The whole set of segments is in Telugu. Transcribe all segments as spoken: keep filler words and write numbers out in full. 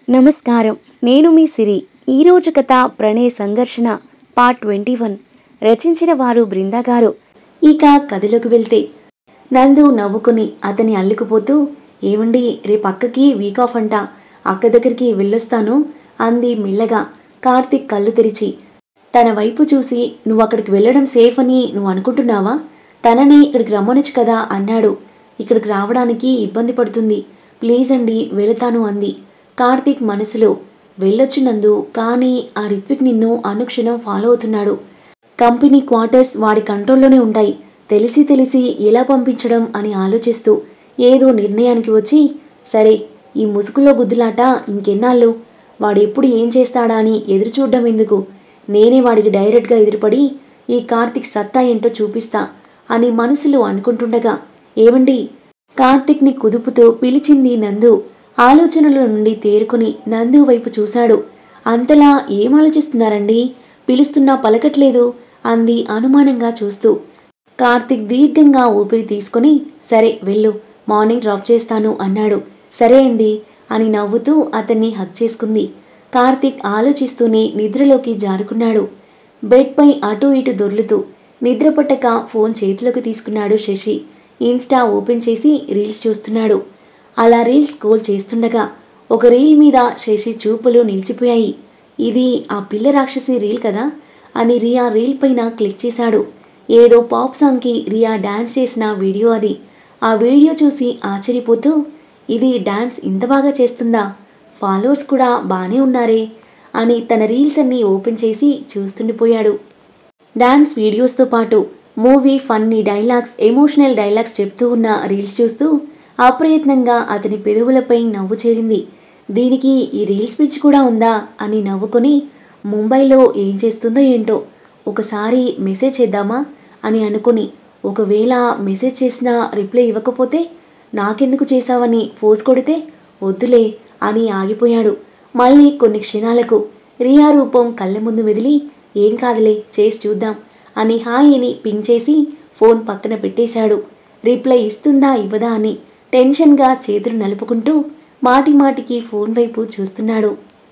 నమస్కారం. నేను మీ సిరి. ఈరోజు కథ ప్రణయ సంఘర్షణ పార్ట్ ట్వంటీ వన్. రచించిన వారు బృందా గారు. ఇక కథలోకి వెళ్తే నందు నవ్వుకుని అతని అల్లుకుపోతూ, ఏమండి రేపు అక్కకి వీక్ ఆఫ్ అంట, అక్క దగ్గరికి వెళ్ళొస్తాను అంది మెల్లగా. కార్తీక్ కళ్ళు తెరిచి తన వైపు చూసి, నువ్వు అక్కడికి వెళ్ళడం సేఫ్ అని నువ్వు అనుకుంటున్నావా? తనని ఇక్కడికి రమ్మనొచ్చు కదా అన్నాడు. ఇక్కడికి రావడానికి ఇబ్బంది పడుతుంది, ప్లీజ్ అండి వెళతాను అంది. కార్తీక్ మనసులో, వెళ్ళొచ్చు నందు, కానీ ఆ రిత్విక్ నిన్ను అనుక్షణం ఫాలో అవుతున్నాడు. కంపెనీ క్వార్టర్స్ వాడి కంట్రోల్లోనే ఉంటాయి. తెలిసి తెలిసి ఎలా పంపించడం అని ఆలోచిస్తూ ఏదో నిర్ణయానికి వచ్చి, సరే ఈ ముసుగులో గుద్దులాట ఇంకెన్నాళ్ళు, వాడెప్పుడు ఏం చేస్తాడా అని ఎదురు చూడడం ఎందుకు, నేనే వాడికి డైరెక్ట్గా ఎదురుపడి ఈ కార్తీక్ సత్తా ఏంటో చూపిస్తా అని మనసులో అనుకుంటుండగా, ఏమండి కార్తీక్ని కుదుపుతూ పిలిచింది నందు. ఆలోచనల నుండి తేరుకుని నందు వైపు చూశాడు. అంతలా ఏం ఆలోచిస్తున్నారండి, పిలుస్తున్నా పలకట్లేదు అంది అనుమానంగా చూస్తూ. కార్తీక్ దీర్ఘంగా ఊపిరి తీసుకుని, సరే వెళ్ళు, మార్నింగ్ డ్రాప్ చేస్తాను అన్నాడు. సరే అండి అని నవ్వుతూ అతన్ని హగ్ చేసుకుంది. కార్తీక్ ఆలోచిస్తూనే నిద్రలోకి జారుకున్నాడు. బెడ్పై అటూ ఇటు దొర్లుతూ నిద్రపట్టక ఫోన్ చేతిలోకి తీసుకున్నాడు శశి. ఇన్స్టా ఓపెన్ చేసి రీల్స్ చూస్తున్నాడు. అలా రీల్స్ స్క్రోల్ చేస్తుండగా ఒక రీల్ మీద శశి చూపులు నిలిచిపోయాయి. ఇది ఆ పిల్ల రాక్షసి రీల్ కదా అని రియా రీల్ పైన క్లిక్ చేశాడు. ఏదో పాప్ సాంగ్కి రియా డ్యాన్స్ చేసిన వీడియో అది. ఆ వీడియో చూసి ఆశ్చర్యపోతూ, ఇది డ్యాన్స్ ఇంత బాగా చేస్తుందా, ఫాలోవర్స్ కూడా బాగానే ఉన్నారే అని తన రీల్స్ అన్నీ ఓపెన్ చేసి చూస్తుండిపోయాడు. డ్యాన్స్ వీడియోస్తో పాటు movie funny dialogues, emotional dialogues చెప్తూ ఉన్న రీల్స్ చూస్తూ అప్రయత్నంగా అతని పెదవులపై నవ్వు చేరింది. దీనికి ఈ రీల్స్ పిచ్చి కూడా ఉందా అని నవ్వుకొని, ముంబైలో ఏం చేస్తుందో ఏంటో, ఒకసారి మెసేజ్ చేద్దామా అని అనుకుని, ఒకవేళ మెసేజ్ చేసినా రిప్లై ఇవ్వకపోతే నాకెందుకు చేశావని ఫోర్స్ కొడితే, వద్దులే అని ఆగిపోయాడు. మళ్ళీ కొన్ని క్షణాలకు రియా రూపం కళ్ళ ముందు మెదిలి, ఏం కాదులే చేసి చూద్దాం అని హాయ్ అని పింగ్ చేసి ఫోన్ పక్కన పెట్టేశాడు. రిప్లై ఇస్తుందా ఇవ్వదా అని టెన్షన్గా చేతులు నలుపుకుంటూ మాటి మాటికి ఫోన్ వైపు చూస్తున్నాడు.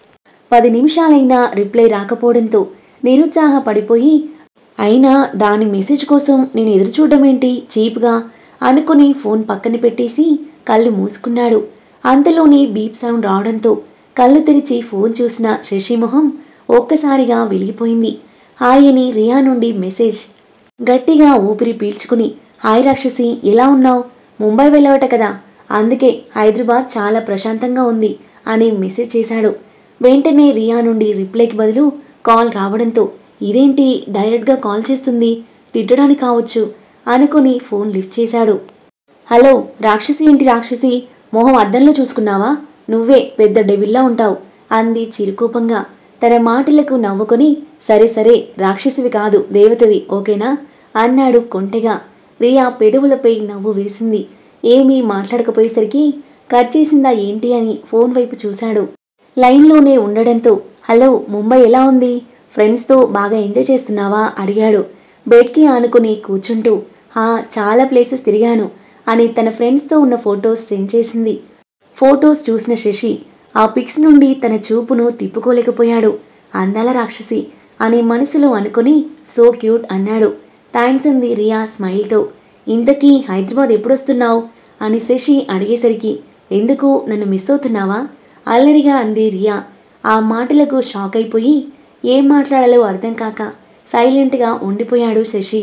పది నిమిషాలైనా రిప్లై రాకపోవడంతో నిరుత్సాహపడిపోయి, అయినా దాని మెసేజ్ కోసం నేను ఎదురు చూడడం ఏంటి చీప్గా అనుకుని ఫోన్ పక్కన పెట్టేసి కళ్ళు మూసుకున్నాడు. అంతలోనే బీప్ సౌండ్ రావడంతో కళ్ళు తెరిచి ఫోన్ చూసిన శశిమొహం ఒక్కసారిగా వెలిగిపోయింది. హాయ్ అని రియా నుండి మెసేజ్. గట్టిగా ఊపిరి పీల్చుకుని, హాయ్ రాక్షసి, ఎలా ఉన్నావు? ముంబై వెళ్ళవట కదా, అందుకే హైదరాబాద్ చాలా ప్రశాంతంగా ఉంది అని మెసేజ్ చేశాడు. వెంటనే రియా నుండి రిప్లైకి బదులు కాల్ రావడంతో, ఇదేంటి డైరెక్ట్గా కాల్ చేస్తుంది, తిట్టడానికి కావచ్చు అనుకుని ఫోన్ లిఫ్ట్ చేశాడు. హలో రాక్షసి, ఏంటి రాక్షసి, మొహం అద్దంలో చూసుకున్నావా, నువ్వే పెద్ద డెవిల్లా ఉంటావు అంది చిరుకోపంగా. తన మాటలకు నవ్వుకొని, సరే సరే రాక్షసివి కాదు దేవతవి ఓకేనా అన్నాడు కొంటెగా. రియా పెదవులపై నవ్వు విరిసింది. ఏమీ మాట్లాడకపోయేసరికి కట్ చేసిందా ఏంటి అని ఫోన్ వైపు చూశాడు. లైన్లోనే ఉండడంతో, హలో ముంబై ఎలా ఉంది, ఫ్రెండ్స్తో బాగా ఎంజాయ్ చేస్తున్నావా అడిగాడు. బెడ్కి ఆనుకుని కూర్చుంటూ, హా చాలా ప్లేసెస్ తిరిగాను అని తన ఫ్రెండ్స్తో ఉన్న ఫొటోస్ సెండ్ చేసింది. ఫొటోస్ చూసిన శశి ఆ పిక్స్ నుండి తన చూపును తిప్పుకోలేకపోయాడు. అందాల రాక్షసి అని మనసులో అనుకుని, సో క్యూట్ అన్నాడు. థ్యాంక్స్ అంది రియా స్మైల్తో. ఇంతకీ హైదరాబాద్ ఎప్పుడొస్తున్నావు అని శశి అడిగేసరికి, ఎందుకు నన్ను మిస్ అవుతున్నావా అల్లరిగా అంది రియా. ఆ మాటలకు షాక్ అయిపోయి ఏం మాట్లాడాలో అర్థం కాక సైలెంట్గా ఉండిపోయాడు శశి.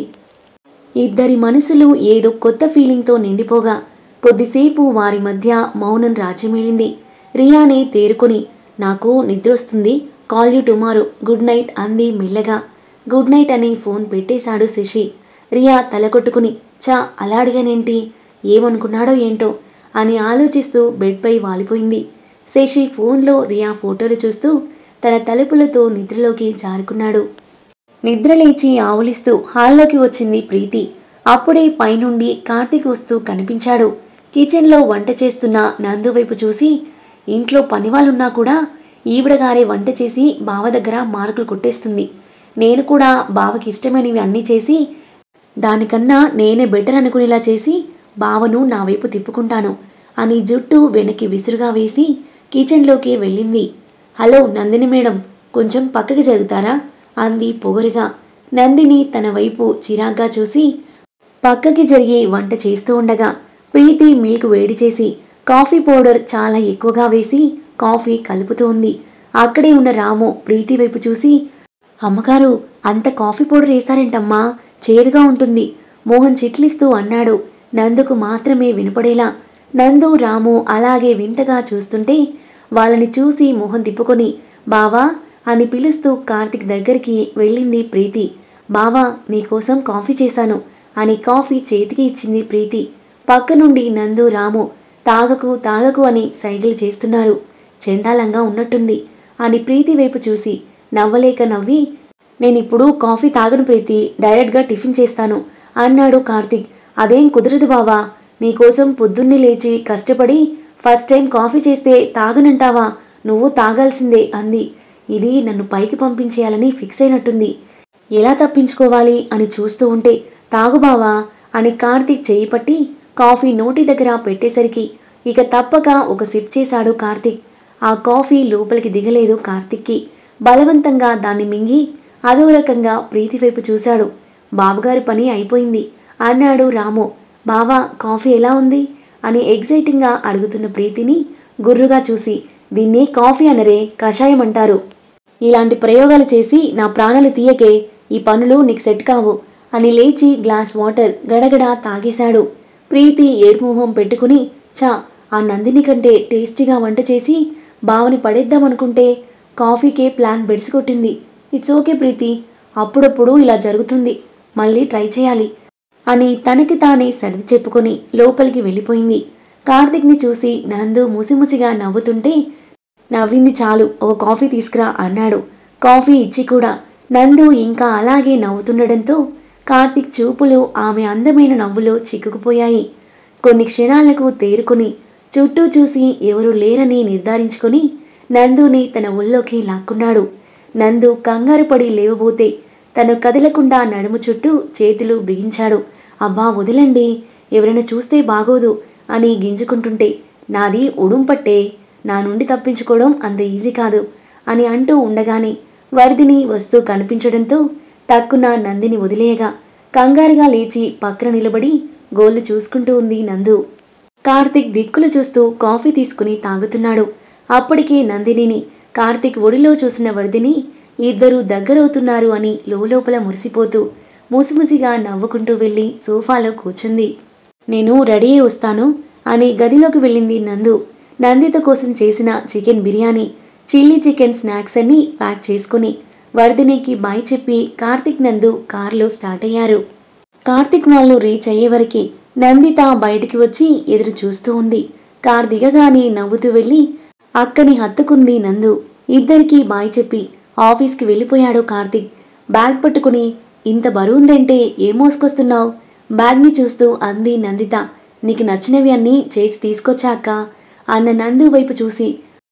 ఇద్దరి మనసులు ఏదో కొత్త ఫీలింగ్తో నిండిపోగా కొద్దిసేపు వారి మధ్య మౌనం రాజ్యమేలింది. రియాని తేరుకొని, నాకు నిద్రొస్తుంది, call you tomorrow, good night అంది మెల్లగా. గుడ్ నైట్ అని ఫోన్ పెట్టేశాడు శశి. రియా తల కొట్టుకుని, చా అలా అడిగానేంటి, ఏమనుకున్నాడో ఏంటో అని ఆలోచిస్తూ బెడ్పై వాలిపోయింది. శశి ఫోన్లో రియా ఫోటోలు చూస్తూ తన తలుపులతో నిద్రలోకి జారుకున్నాడు. నిద్రలేచి ఆవులిస్తూ హాల్లోకి వచ్చింది ప్రీతి. అప్పుడే పైనుండి కార్తీక్ వస్తూ కనిపించాడు. కిచెన్లో వంట చేస్తున్న నందు వైపు చూసి, ఇంట్లో పనివాళ్ళున్నా కూడా ఈవిడగారే వంట చేసి బావ దగ్గర మార్కులు కొట్టేస్తుంది, నేను కూడా బావకి ఇష్టమైనవి అన్నీ చేసి దానికన్నా నేనే బెటర్ అనుకునేలా చేసి బావను నా వైపు తిప్పుకుంటాను అని జుట్టు వెనక్కి విసురుగా వేసి కిచెన్లోకి వెళ్ళింది. హలో నందిని మేడం, కొంచెం పక్కకి జరుగుతారా అంది పొగరుగా. నందిని తన వైపు చిరాగ్గా చూసి పక్కకి జరిగి వంట చేస్తూ ఉండగా ప్రీతి మిల్క్ వేడి చేసి కాఫీ పౌడర్ చాలా ఎక్కువగా వేసి కాఫీ కలుపుతూ ఉంది. అక్కడే ఉన్న రాము ప్రీతి వైపు చూసి, అమ్మగారు అంత కాఫీ పౌడర్ వేశారేంటమ్మా, చేదుగా ఉంటుంది మోహన్ చిట్లిస్తూ అన్నాడు. నందుకు మాత్రమే వినపడేలా. నందు రాము అలాగే వింతగా చూస్తుంటే వాళ్ళని చూసి మొహం తిప్పుకొని బావా అని పిలుస్తూ కార్తిక్ దగ్గరికి వెళ్ళింది ప్రీతి. బావా నీకోసం కాఫీ చేశాను అని కాఫీ చేతికి ఇచ్చింది ప్రీతి. పక్క నుండి నందు రాము తాగకు తాగకు అని సైగలు చేస్తున్నారు. చెండాలంగా ఉన్నట్టుంది అని ప్రీతి వైపు చూసి నవ్వలేక నవ్వి, నేనిప్పుడు కాఫీ తాగను ప్రీతి, డైరెక్ట్గా టిఫిన్ చేస్తాను అన్నాడు కార్తిక్. అదేం కుదరదు బావా, నీకోసం పొద్దున్నే లేచి కష్టపడి ఫస్ట్ టైం కాఫీ చేస్తే తాగనంటావా, నువ్వు తాగాల్సిందే అంది. ఇది నన్ను పైకి పంపించేయాలని ఫిక్స్ అయినట్టుంది. ఎలా తప్పించుకోవాలి అని చూస్తూ ఉంటే తాగు బావా అని కార్తిక్ చేయి పట్టి కాఫీ నోటి దగ్గర పెట్టేసరికి ఇక తప్పక ఒక సిప్ చేశాడు కార్తిక్. ఆ కాఫీ లోపలికి దిగలేదు కార్తిక్కి. బలవంతంగా దాన్ని మింగి అదో రకంగా ప్రీతి వైపు చూశాడు. బాబుగారి పని అయిపోయింది అన్నాడు రాము. బావా కాఫీ ఎలా ఉంది అని ఎగ్జైటింగ్గా అడుగుతున్న ప్రీతిని గుర్రుగా చూసి, దీన్ని కాఫీ అనరే, కషాయం అంటారు. ఇలాంటి ప్రయోగాలు చేసి నా ప్రాణాలు తీయకే, ఈ పనులు నీకు సెట్ కావు అని లేచి గ్లాస్ వాటర్ గడగడా తాగేశాడు. ప్రీతి ఏడుమొహం పెట్టుకుని, చా ఆ నందిని కంటే టేస్టీగా వంట చేసి బావని పడేద్దామనుకుంటే కాఫీకే ప్లాన్ బెడిసికొట్టింది. ఇట్స్ ఓకే ప్రీతి, అప్పుడప్పుడు ఇలా జరుగుతుంది, మళ్ళీ ట్రై చేయాలి అని తనకి తానే సర్ది చెప్పుకొని లోపలికి వెళ్ళిపోయింది. కార్తిక్ని చూసి నందు ముసిముసిగా నవ్వుతుంటే నవ్వింది చాలు, ఓ కాఫీ తీసుకురా అన్నాడు. కాఫీ ఇచ్చి కూడా నందు ఇంకా అలాగే నవ్వుతుండడంతో కార్తిక్ చూపులు ఆమె అందమైన నవ్వులో చిక్కుకుపోయాయి. కొన్ని క్షణాలకు తేరుకొని చుట్టూ చూసి ఎవరూ లేరని నిర్ధారించుకొని నందుని తన ఒళ్ళోకి లాక్కున్నాడు. నందు కంగారు పడి లేవబోతే తను కదలకుండా నడుము చుట్టూ చేతులు బిగించాడు. అబ్బా వదిలండి, ఎవరైనా చూస్తే బాగోదు అని గింజుకుంటుంటే, నాది ఉడుంపట్టే, నా నుండి తప్పించుకోవడం అంత ఈజీ కాదు అని అంటూ ఉండగానే వరదిని వస్తూ కనిపించడంతో టక్కున నందిని వదిలేయగా కంగారుగా లేచి పక్కన నిలబడి గోళ్లు చూసుకుంటూ ఉంది నందు. కార్తిక్ దిక్కులు చూస్తూ కాఫీ తీసుకుని తాగుతున్నాడు. అప్పటికే నందినిని కార్తిక్ ఒడిలో చూసిన వరదిని ఇద్దరూ దగ్గరవుతున్నారు అని లోపల మురిసిపోతూ ముసిముసిగా నవ్వుకుంటూ వెళ్ళి సోఫాలో కూర్చుంది. నేను రెడీ అయి వస్తాను అని గదిలోకి వెళ్ళింది నందు. నందిత కోసం చేసిన chicken biryani, chilli chicken snacks అన్నీ ప్యాక్ చేసుకుని వర్ధినికి బాయ్ చెప్పి కార్తిక్ నందు కారులో స్టార్ట్ అయ్యారు. కార్తిక్ వాళ్ళు రీచ్ అయ్యేవరకు నందిత బయటికి వచ్చి ఎదురు చూస్తూ ఉంది. కార్ దిగగానే నవ్వుతూ వెళ్ళి అక్కని హత్తుకుంది నందు. ఇద్దరికీ బాయ్ చెప్పి ఆఫీస్కి వెళ్ళిపోయాడు కార్తిక్. బ్యాగ్ పట్టుకుని, ఇంత బరువుందంటే ఏం మోసుకొస్తున్నావు బ్యాగ్ని చూస్తూ అంది నందిత. నీకు నచ్చినవి అన్నీ చేసి తీసుకొచ్చాక అన్న నందు వైపు చూసి,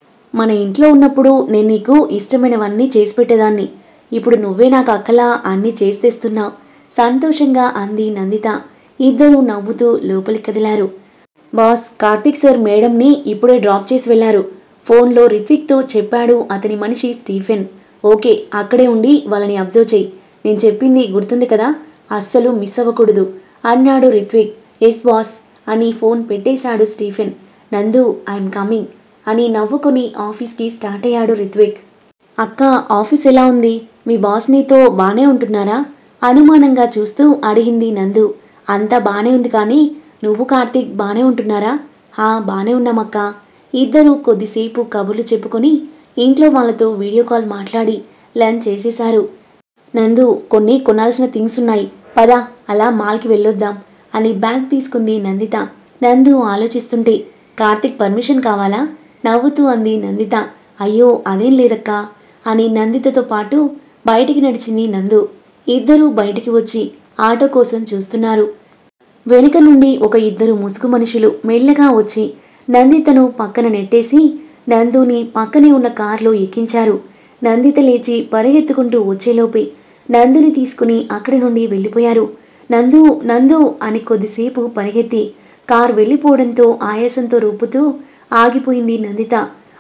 మన ఇంట్లో ఉన్నప్పుడు నేను నీకు ఇష్టమైనవన్నీ చేసి పెట్టేదాన్ని, ఇప్పుడు నువ్వే నాకు అక్కలా అన్నీ చేసి తెస్తున్నావు సంతోషంగా అంది నందిత. ఇద్దరూ నవ్వుతూ లోపలికి కదిలారు. బాస్, కార్తిక్ సార్ మేడంని ఇప్పుడే డ్రాప్ చేసి వెళ్లారు. ఫోన్లో రిత్విక్తో చెప్పాడు అతని మనిషి స్టీఫెన్. ఓకే, అక్కడే ఉండి వాళ్ళని అబ్జర్వ్ చెయ్యి, నేను చెప్పింది గుర్తుంది కదా, అస్సలు మిస్ అవ్వకూడదు అన్నాడు రిత్విక్. ఎస్ బాస్ అని ఫోన్ పెట్టేశాడు స్టీఫెన్. నందు ఐఎమ్ కమింగ్ అని నవ్వుకొని ఆఫీస్కి స్టార్ట్ అయ్యాడు రిత్విక్. అక్క, ఆఫీస్ ఎలా ఉంది, మీ బాస్ నీతో బానే ఉంటున్నారా అనుమానంగా చూస్తూ అడిగింది నందు. అంతా బానే ఉంది, కానీ నువ్వు కార్తిక్ బానే ఉంటున్నారా? హా బానే ఉన్నామక్క. ఇద్దరూ కొద్దిసేపు కబుర్లు చెప్పుకొని ఇంట్లో వాళ్ళతో వీడియో కాల్ మాట్లాడి లంచ్ చేసేశారు. నందు, కొన్ని కొనాల్సిన థింగ్స్ ఉన్నాయి, పద అలా మాల్కి వెళ్ళొద్దాం అని బ్యాగ్ తీసుకుంది నందిత. నందు ఆలోచిస్తుంటే, కార్తిక్ పర్మిషన్ కావాలా నవ్వుతూ అంది నందిత. అయ్యో అదేం లేదక్క అని నందితతో పాటు బయటికి నడిచింది నందు. ఇద్దరూ బయటికి వచ్చి ఆటో కోసం చూస్తున్నారు. వెనుక నుండి ఒక ఇద్దరు ముసుగు మనుషులు మెల్లగా వచ్చి నందితను పక్కన నెట్టేసి నందుని పక్కనే ఉన్న కారులో ఎక్కించారు. నందిత లేచి పరిగెత్తుకుంటూ వచ్చేలోపే నందుని తీసుకుని అక్కడి నుండి వెళ్ళిపోయారు. నందు నందు అని కొద్దిసేపు పరిగెత్తి కారు వెళ్ళిపోవడంతో ఆయాసంతో రూపుతూ ఆగిపోయింది నందిత.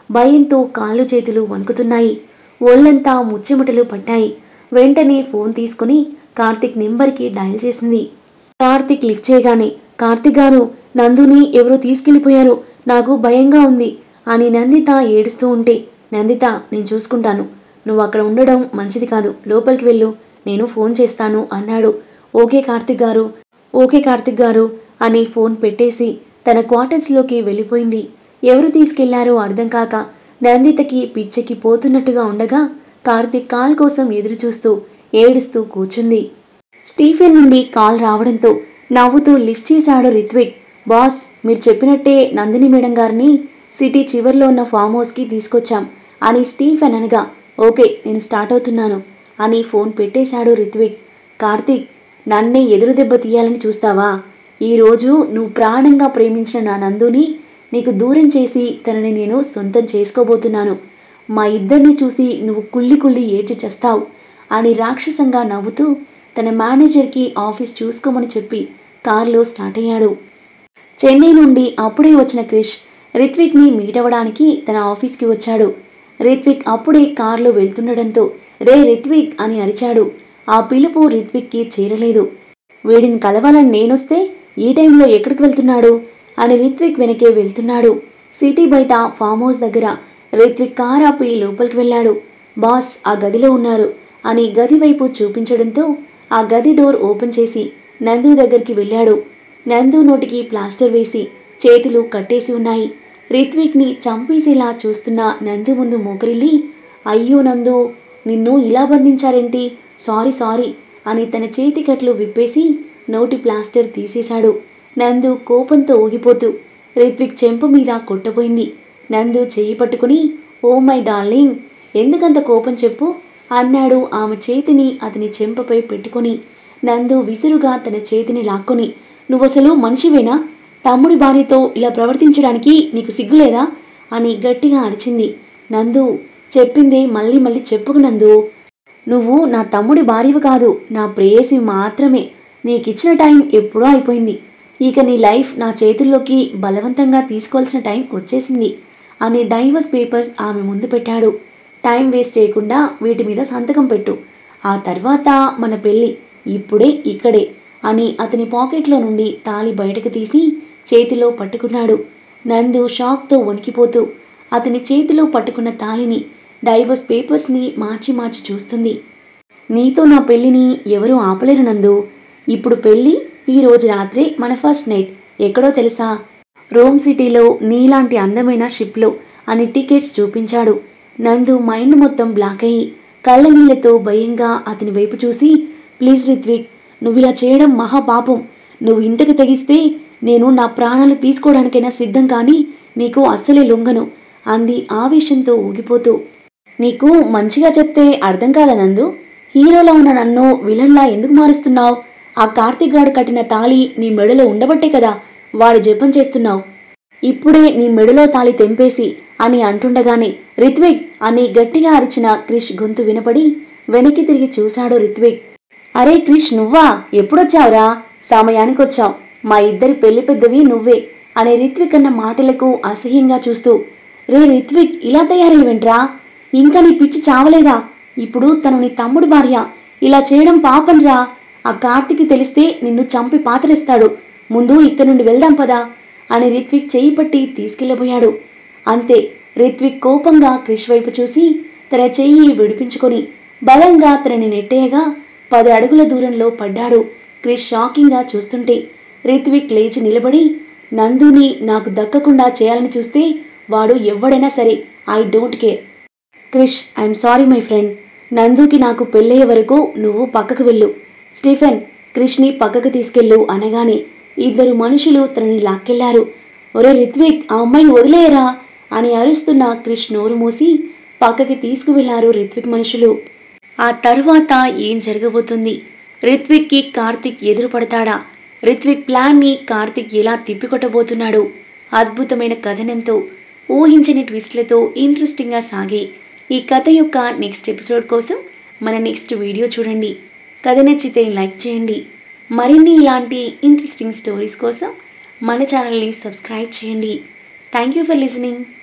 భయంతో కాళ్ళు చేతులు వణుకుతున్నాయి. ఒళ్ళంతా ముచ్చెమటలు పట్టాయి. వెంటనే ఫోన్ తీసుకుని కార్తిక్ నెంబర్కి డయల్ చేసింది. కార్తిక్ లిఫ్ట్ చేయగానే, కార్తిక్ గారు, నందుని ఎవరో తీసుకెళ్ళిపోయారు, నాకు భయంగా ఉంది అని నందిత ఏడుస్తూ ఉంటే, నందిత నేను చూసుకుంటాను, నువ్వు అక్కడ ఉండడం మంచిది కాదు, లోపలికి వెళ్ళు, నేను ఫోన్ చేస్తాను అన్నాడు. ఓకే కార్తిక్ గారు, ఓకే కార్తిక్ గారు అని ఫోన్ పెట్టేసి తన క్వార్టర్స్లోకి వెళ్ళిపోయింది. ఎవరు తీసుకెళ్లారో అర్థం కాక నందితకి పిచ్చెక్కి పోతున్నట్టుగా ఉండగా కార్తిక్ కాల్ కోసం ఎదురు చూస్తూ ఏడుస్తూ కూర్చుంది. స్టీఫెన్ నుండి కాల్ రావడంతో నవ్వుతూ లిఫ్ట్ చేశాడు రిత్విక్. బాస్, మీరు చెప్పినట్టే నందిని మేడం గారిని సిటీ చివర్లో ఉన్న ఫామ్ హౌస్కి తీసుకొచ్చాం అని స్టీఫెన్ అనగా, ఓకే నేను స్టార్ట్ అవుతున్నాను అని ఫోన్ పెట్టేశాడు రిత్విక్. కార్తిక్, నన్నే ఎదురు దెబ్బ తీయాలని చూస్తావా? ఈరోజు నువ్వు ప్రాణంగా ప్రేమించిన నా నందుని నీకు దూరం చేసి తనని నేను సొంతం చేసుకోబోతున్నాను. మా ఇద్దరిని చూసి నువ్వు కుళ్ళి కుళ్ళి ఏడ్చి చేస్తావు అని రాక్షసంగా నవ్వుతూ తన మేనేజర్కి ఆఫీస్ చూసుకోమని చెప్పి కారులో స్టార్ట్ అయ్యాడు. చెన్నై నుండి అప్పుడే వచ్చిన క్రిష్ రిత్విక్ని మీట్ అవ్వడానికి తన ఆఫీస్కి వచ్చాడు. రిత్విక్ అప్పుడే కారులో వెళ్తుండడంతో రే రిత్విక్ అని అరిచాడు. ఆ పిలుపు రిత్విక్కి చేరలేదు. వీడిని కలవాలని నేనొస్తే ఈ టైంలో ఎక్కడికి వెళ్తున్నాడు అని రిత్విక్ వెనకే వెళ్తున్నాడు. సిటీ బయట ఫామ్ హౌస్ దగ్గర రిత్విక్ కార్ ఆపి లోపలికి వెళ్ళాడు. బాస్ ఆ గదిలో ఉన్నారు అని గది వైపు చూపించడంతో ఆ గది డోర్ ఓపెన్ చేసి నందు దగ్గరికి వెళ్ళాడు. నందు నోటికి ప్లాస్టర్ వేసి చేతులు కట్టేసి ఉన్నాయి. రిత్విక్ని చంపేసేలా చూస్తున్న నందు ముందు మోకరిల్లి, అయ్యో నందు, నిన్ను ఇలా బంధించారేంటి, సారీ సారీ అని తన చేతి కట్లు విప్పేసి నోటి ప్లాస్టర్ తీసేశాడు. నందు కోపంతో ఊగిపోతూ రిత్విక్ చెంప మీద కొట్టబోయింది. నందు చెయ్యి పట్టుకుని, ఓ మై డార్లింగ్, ఎందుకంత కోపం చెప్పు అన్నాడు ఆమె చేతిని అతని చెంపపై పెట్టుకుని. నందు విసురుగా తన చేతిని లాక్కొని, నువ్వసలు మనిషివేనా? తమ్ముడి భార్యతో ఇలా ప్రవర్తించడానికి నీకు సిగ్గులేదా అని గట్టిగా అరిచింది. నందు, చెప్పిందే మళ్ళీ మళ్ళీ చెప్పుకు నందు, నువ్వు నా తమ్ముడి భార్యవి కాదు, నా ప్రేయసి మాత్రమే. నీకిచ్చిన టైం ఎప్పుడో అయిపోయింది. ఇక నీ లైఫ్ నా చేతుల్లోకి బలవంతంగా తీసుకోవాల్సిన టైం వచ్చేసింది అని డైవర్స్ పేపర్స్ ఆమె ముందు పెట్టాడు. టైం వేస్ట్ చేయకుండా వీటి మీద సంతకం పెట్టు, ఆ తర్వాత మన పెళ్ళి ఇప్పుడే ఇక్కడే అని అతని పాకెట్లో నుండి తాళి బయటకు తీసి చేతిలో పట్టుకున్నాడు. నందు షాక్తో వణికిపోతూ అతని చేతిలో పట్టుకున్న తాళిని, డైవర్స్ పేపర్స్ని మార్చి మార్చి చూస్తుంది. నీతో నా పెళ్ళిని ఎవరూ ఆపలేరు నందు. ఇప్పుడు పెళ్ళి ఈరోజు రాత్రే మన ఫస్ట్ నైట్. ఎక్కడో తెలుసా? రోమ్ సిటీలో నీలాంటి అందమైన షిప్లో అని టికెట్స్ చూపించాడు. నందు మైండ్ మొత్తం బ్లాక్ అయ్యి కళ్ళ నీళ్లతో భయంగా అతని వైపు చూసి, ప్లీజ్ రిత్విక్, నువ్వు ఇలా చేయడం మహాపాపం. నువ్వు ఇంతకు తెగిస్తే నేను నా ప్రాణాలు తీసుకోవడానికైనా సిద్ధం, కానీ నీకు అస్సలే లొంగను అంది ఆవేశంతో ఊగిపోతూ. నీకు మంచిగా చెప్తే అర్థం కాదా నందు? హీరోలా ఉన్న నన్ను విలన్లా ఎందుకు మారుస్తున్నావు? ఆ కార్తిక్ గాడు కట్టిన తాళి నీ మెడలో ఉండబట్టే కదా వాడి జపం చేస్తున్నావు. ఇప్పుడే నీ మెడలో తాళి తెంపేసి అని అంటుండగానే రిత్విక్ అని గట్టిగా అరిచిన క్రిష్ గొంతు వినపడి వెనక్కి తిరిగి చూశాడు రిత్విక్. అరే క్రిష్, నువ్వా? ఎప్పుడొచ్చావురా? సమయానికొచ్చావు. మా ఇద్దరి పెళ్లి పెద్దవి నువ్వే అనే రిత్విక్ అన్న మాటలకు అసహ్యంగా చూస్తూ, రే రిత్విక్, ఇలా తయారయ్యేంట్రా? ఇంకా నీ పిచ్చి చావలేదా? ఇప్పుడు తను నీ తమ్ముడు భార్య, ఇలా చేయడం పాపంరా. ఆ కార్తిక్ తెలిస్తే నిన్ను చంపి పాతరేస్తాడు. ముందు ఇక్కడి నుండి వెళ్దాం పదా అని రిత్విక్ చేయి పట్టి తీసుకెళ్లబోయాడు. అంతే, రిత్విక్ కోపంగా క్రిష్ వైపు చూసి తన చెయ్యి విడిపించుకొని బలంగా తనని నెట్టేయగా పది అడుగుల దూరంలో పడ్డాడు. క్రిష్ షాకింగ్గా చూస్తుంటే రిత్విక్ లేచి నిలబడి, నందుని నాకు దక్కకుండా చేయాలని చూస్తే వాడు ఎవడైనా సరే, I don't care. Krish, I'm sorry my friend. నందుకి నాకు పెళ్ళయ్యే వరకు నువ్వు పక్కకు వెళ్ళు. స్టీఫెన్, క్రిష్ని పక్కకు తీసుకెళ్ళు అనగానే ఇద్దరు మనుషులు తనని లాక్కెళ్లారు. ఒరే రిత్విక్, ఆ అమ్మాయిని వదిలేయరా అని అరుస్తున్న క్రిష్ నోరు మూసి పక్కకి తీసుకువెళ్లారు రిత్విక్ మనుషులు. ఆ తర్వాత ఏం జరగబోతుంది? రిత్విక్కి కార్తిక్ ఎదురు పడతాడా? రిత్విక్ ప్లాన్ని కార్తిక్ ఎలా తిప్పికొట్టబోతున్నాడు? అద్భుతమైన కథనంతో ఊహించని ట్విస్ట్లతో ఇంట్రెస్టింగ్గా సాగే ఈ కథ యొక్క నెక్స్ట్ ఎపిసోడ్ కోసం మన నెక్స్ట్ వీడియో చూడండి. కథ నచ్చితే లైక్ చేయండి. మరిన్ని ఇలాంటి ఇంట్రెస్టింగ్ స్టోరీస్ కోసం మన ఛానల్ని సబ్స్క్రైబ్ చేయండి. Thank you for listening.